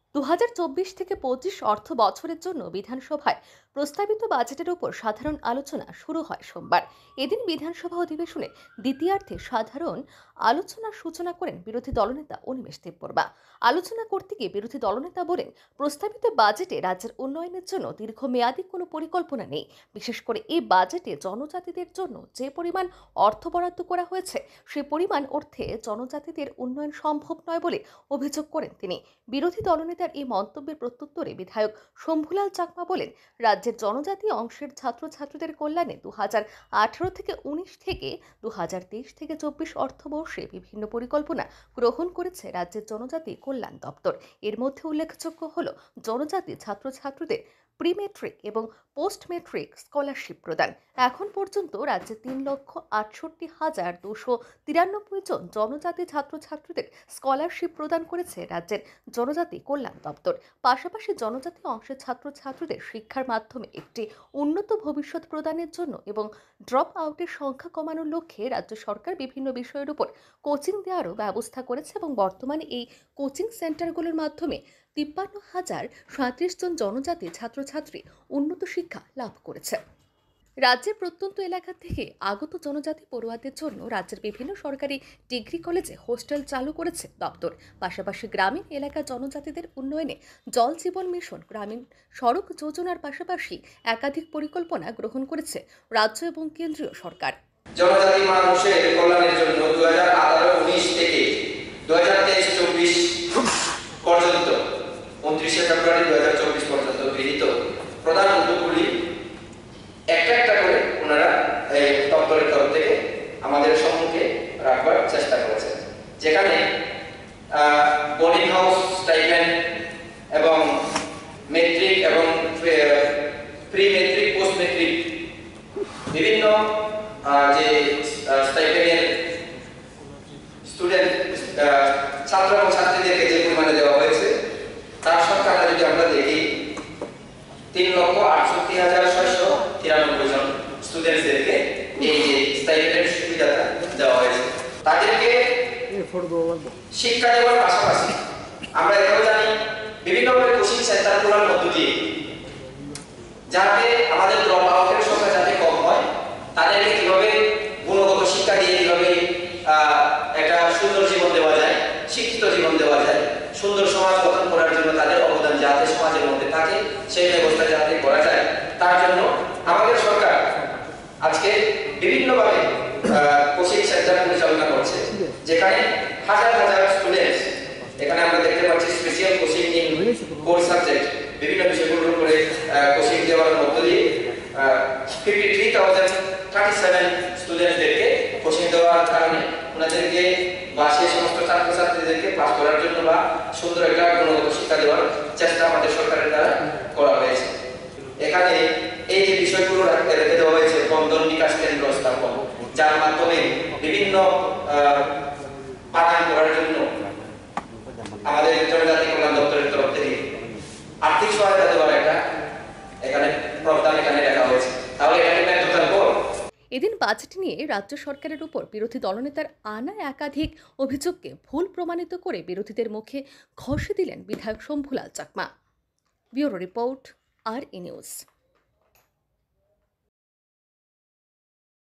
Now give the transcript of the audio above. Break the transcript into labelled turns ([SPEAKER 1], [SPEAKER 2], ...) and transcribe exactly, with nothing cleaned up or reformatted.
[SPEAKER 1] দু হাজার চব্বিশ থেকে পঁচিশ অর্থ বছরের জন্য বিধানসভায় প্রস্তাবিত বাজেটের উপর সাধারণ আলোচনা শুরু হয় সোমবার। এদিন বিধানসভা অধিবেশনে দ্বিতীয়ার্ধে সাধারণ আলোচনার সূচনা করেন বিরোধী দলনেতা অনিমেষ দেববর্মা। আলোচনা করতে গিয়ে বিরোধী দলনেতা বলেন, প্রস্তাবিত বাজেটে রাজ্যের উন্নয়নের জন্য দীর্ঘমেয়াদী কোনো পরিকল্পনা নেই। বিশেষ করে এই বাজেটে জনজাতিদের জন্য যে পরিমাণ অর্থ বরাদ্দ করা হয়েছে সে পরিমাণ অর্থে জনজাতিদের উন্নয়ন সম্ভব নয় বলে অভিযোগ করেন তিনি। বিরোধী দলনেতার এই মন্তব্যের প্রত্যুত্তরে বিধায়ক শম্ভুলাল চাকমা বলেন, রাজ্যের জনজাতি অংশের ছাত্রছাত্রীদের কল্যাণে দু হাজার আঠারো থেকে উনিশ থেকে দু হাজার তেইশ থেকে চব্বিশ অর্থবর্ষে বিভিন্ন পরিকল্পনা গ্রহণ করেছে রাজ্যের জনজাতি কল্যাণ দপ্তর। এর মধ্যে উল্লেখযোগ্য হল জনজাতি ছাত্রছাত্রীদের প্রি মেট্রিক এবং পোস্ট মেট্রিক স্কলারশিপ প্রদান। এখন পর্যন্ত রাজ্যে তিন লক্ষ আটষট্টি হাজার দুশো তিরানব্বই জন জনজাতি ছাত্রছাত্রীদের স্কলারশিপ প্রদান করেছে রাজ্যের জনজাতি কল্যাণ দপ্তর। পাশাপাশি জনজাতি অংশের ছাত্রছাত্রীদের শিক্ষার মাধ্যমে একটি উন্নত ভবিষ্যৎ প্রদানের জন্য এবং ড্রপ আউটের সংখ্যা কমানোর লক্ষ্যে রাজ্য সরকার বিভিন্ন বিষয়ের উপর কোচিং দেওয়ারও ব্যবস্থা করেছে এবং বর্তমানে এই কোচিং সেন্টারগুলোর মাধ্যমে তিপ্পান্ন হাজার সাঁত্রিশ জন জনজাতি ছাত্রছাত্রী উন্নত শিক্ষা লাভ করেছে। রাজ্যের প্রত্যন্ত এলাকা থেকে আগত জনজাতি পড়ুয়াদের জন্য রাজ্যের বিভিন্ন সরকারি ডিগ্রি কলেজে হোস্টেল চালু করেছে দপ্তর। পাশাপাশি গ্রামীণ এলাকা জনজাতিদের উন্নয়নে জল জীবন মিশন, গ্রামীণ সড়ক যোজনার পাশাপাশি একাধিক পরিকল্পনা গ্রহণ করেছে রাজ্য এবং কেন্দ্রীয় সরকার।
[SPEAKER 2] জনজাতি মানুষের কল্যাণের জন্য দু হাজার আঠারো উনিশ থেকে দু হাজার তেইশ চব্বিশ পর্যন্ত উনত্রিশে ফেব্রুয়ারি দু হাজার চব্বিশ পর্যন্ত গৃহীত প্রধান উদ্যোগগুলি একটা একটা করে ওনারা এই দপ্তরের তরফ থেকে আমাদের সম্মুখে রাখবার চেষ্টা করেছেন, যেখানে বোর্ডিং হাউস স্টাইপেন্ড এবং মেট্রিক এবং প্রি মেট্রিক পোস্ট মেট্রিক বিভিন্ন যে স্টাইপেন্ডের স্টুডেন্ট ছাত্র এবং ছাত্রীদেরকে যে পরিমাণে দেওয়া হয়েছে তার সংখ্যাটা যদি আমরা দেখি, তিন লক্ষ আটষট্টি হাজার ছয়শো তিরানব্বই জন স্টুডেন্টদেরকে এই যে স্টাইপেন্ডের সুবিধাটা দেওয়া হয়েছে। তাদেরকে শিক্ষা দেওয়ার পাশাপাশি আমরা এটাও জানি বিভিন্নভাবে কোচিং সেন্টারগুলোর মধ্য দিয়ে যাতে আমাদের ড্রপ আউটের সংখ্যা যাতে কম হয়, তাদেরকে কিভাবে গুণগত শিক্ষা দিয়ে কিভাবে একটা সুন্দর জীবন দেওয়া যায়, শিক্ষিত জীবন দেওয়া যায়, সুন্দর সমাজ গঠন করার জন্য তাদের অবদান যাতে সমাজের মধ্যে থাকে সেই ব্যবস্থা যাতে করা যায়, তার জন্য আমাদের সরকার আজকে বিভিন্নভাবে কোচিং সেন্টার পরিচালনা করছে, যেখানে হাজার হাজার স্টুডেন্ট এখানে আমরা দেখতে পাচ্ছি special coaching in core subject বিভিন্ন বিষয়গুলোর উপরে কোচিং দেওয়ার মধ্য দিয়ে fifty three thousand thirty seven স্টুডেন্টদেরকে কোচিং দেওয়ার কারণে ওনাদেরকে বা সেই সমস্ত ছাত্রছাত্রীদেরকে পাস করার জন্য বা সুন্দর একটা গুণগত শিক্ষা দেওয়ার চেষ্টা আমাদের সরকারের দ্বারা করা হয়েছে। এখানে এই যে বিষয়গুলো রেখে দেওয়া হয়েছে বন্ধন বিকাশ কেন্দ্র স্থাপন, যার মাধ্যমে বিভিন্ন বাগান করার জন্য আমাদের জনজাতি কল্যাণ দপ্তরের তরফ থেকে আর্থিক সহায়তা দেওয়ার একটা এখানে প্রস্তাব এখানে রাখা হয়েছে। তাহলে এখানে টোটাল পর
[SPEAKER 1] এদিন বাজেট নিয়ে রাজ্য সরকারের উপর বিরোধী দলনেতার আনা একাধিক অভিযোগকে ভুল প্রমাণিত করে বিরোধীদের মুখে ঘষে দিলেন বিধায়ক শম্ভুলাল চাকমা। ব্যুরো রিপোর্ট, আর ই নিউজ।